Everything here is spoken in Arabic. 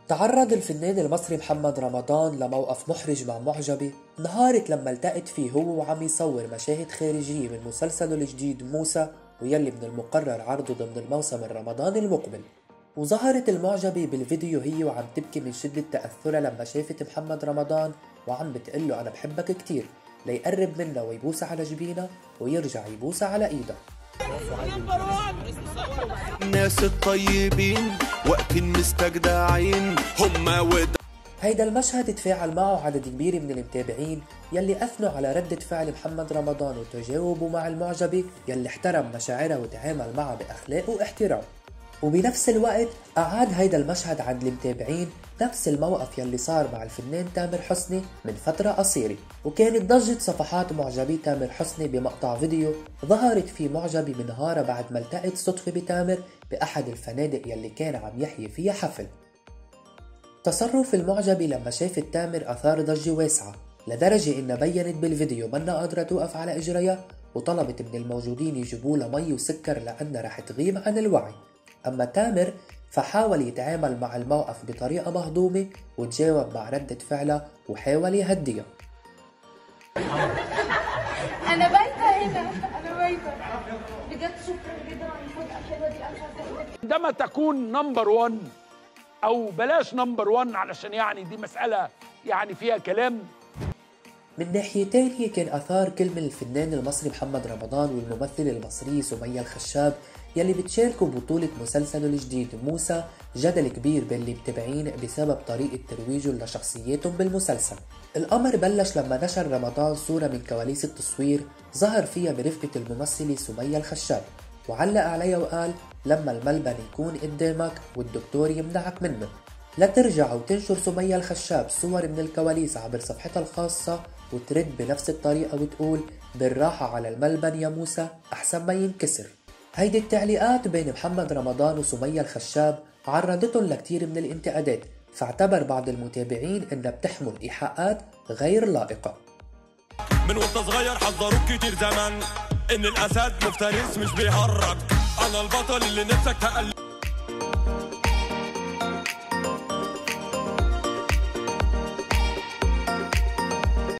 تعرض الفنان المصري محمد رمضان لموقف محرج مع معجبة نهارت لما التقت فيه هو وعم يصور مشاهد خارجية من مسلسله الجديد موسى، ويلي من المقرر عرضه ضمن الموسم الرمضاني المقبل. وظهرت المعجبة بالفيديو هي وعم تبكي من شدة تأثرها لما شافت محمد رمضان وعم بتقله أنا بحبك كتير، ليقرب منها ويبوسها على جبينها ويرجع يبوسها على إيدها. الناس الطيبين وقت المستجدعين هم هيدا المشهد تفاعل معه عدد كبير من المتابعين يلي أثنوا على ردة فعل محمد رمضان وتجاوبه مع المعجبة يلي احترم مشاعرها وتعامل معها بأخلاق واحترام. وبنفس الوقت أعاد هيدا المشهد عند المتابعين نفس الموقف يلي صار مع الفنان تامر حسني من فترة قصيرة، وكانت ضجت صفحات معجبي تامر حسني بمقطع فيديو ظهرت فيه معجبي منهارة بعد ما التقت صدفة بتامر بأحد الفنادق يلي كان عم يحيي فيها حفل. تصرف المعجبة لما شافت تامر أثار ضجة واسعة لدرجة إنها بينت بالفيديو منا قادرة توقف على إجريها، وطلبت من الموجودين يجيبوا لها مي وسكر لأنها رح تغيب عن الوعي. أما تامر فحاول يتعامل مع الموقف بطريقة مهضومة وتجاوب مع ردة فعلها وحاول يهديها. أنا بايتة هنا، أنا بايتة بجد. شكرا جدا على المفاجأة الحلوة دي. عندما تكون نمبر 1 أو بلاش نمبر 1 علشان يعني دي مسألة يعني فيها كلام. من ناحية تانية كان أثار كلمة الفنان المصري محمد رمضان والممثلة المصرية سمية الخشاب يلي بتشاركوا بطولة مسلسله الجديد موسى جدل كبير بين المتابعين بسبب طريقة ترويجه لشخصياتهم بالمسلسل. الأمر بلش لما نشر رمضان صورة من كواليس التصوير ظهر فيها برفقة الممثلة سمية الخشاب، وعلق عليها وقال لما الملبن يكون قدامك والدكتور يمنعك منه. لا ترجع وتنشر سمية الخشاب صور من الكواليس عبر صفحتها الخاصة وترد بنفس الطريقة وتقول بالراحة على الملبن يا موسى أحسن ما ينكسر. هيدي التعليقات بين محمد رمضان وسمية الخشاب عرضتهم لكتير من الانتقادات، فاعتبر بعض المتابعين انها بتحمل إيحاءات غير لائقة. من وانت صغير حذروك كتير زمان ان الاسد مفترس مش بيهرج، انا البطل اللي نفسك تقلد.